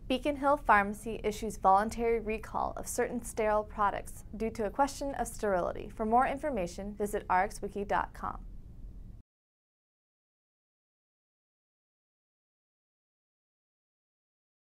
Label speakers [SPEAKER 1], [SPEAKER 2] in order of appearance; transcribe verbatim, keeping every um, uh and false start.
[SPEAKER 1] Beacon Hill Pharmacy issues voluntary recall of certain sterile products due to a question of sterility. For more information, visit R X wiki dot com.